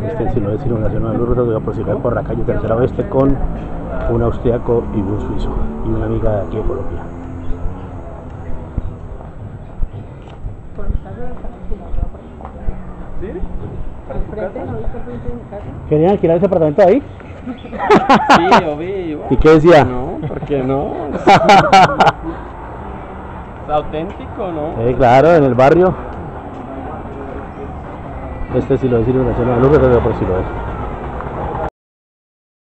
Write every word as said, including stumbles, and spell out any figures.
Este sí lo es Iluminación de Lourdes, voy a proseguir por la calle Tercera Oeste con un austriaco y un suizo y una amiga de aquí de Colombia. ¿Sí? ¿Querían alquilar ese apartamento ahí? Sí, yo vi. ¿Y qué decía? No, ¿por qué no? Es auténtico, ¿no? Sí, claro, en el barrio. Este sí lo es Iluminación de Lourdes, por si lo es.